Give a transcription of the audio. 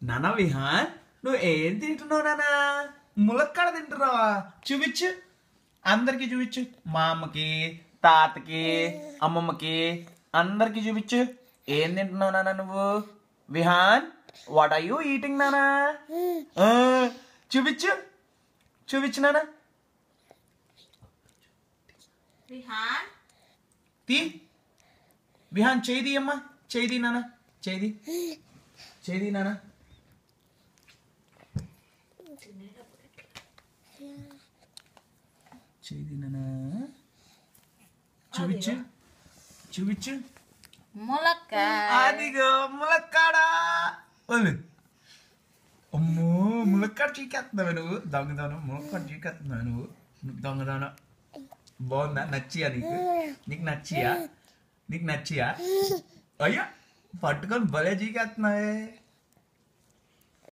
నానా విహాన్ నువ్వు ఏం తింటున్నావు నానా ములక్కాడ తింటున్నావా చూపించు అందరికి చూపించు మా అమ్మకి తాతకి అమ్మమ్మకి అందరికి చూపించు ఏం తింటున్నావు నానా నువ్వు Vihaan what are you eating నానా చూపించు చూపించు నానా విహాన్ తీ విహాన్ చేయి అమ్మా చేయి నానా చేయి నానా చేయి నానా చూపించు చూపించు ములక్కాడ అదిగో ములక్కాడా అమ్మో ములక్కాడ చీకేస్తున్నావు నువ్వు దొంగదాను ములక్కాడ చీకేస్తున్నావు నువ్వు దొంగదాను బాగుందా నచ్చియా నీకు నచ్చియా అయ్యా పట్టుకొని భలే చీకేస్తున్నావే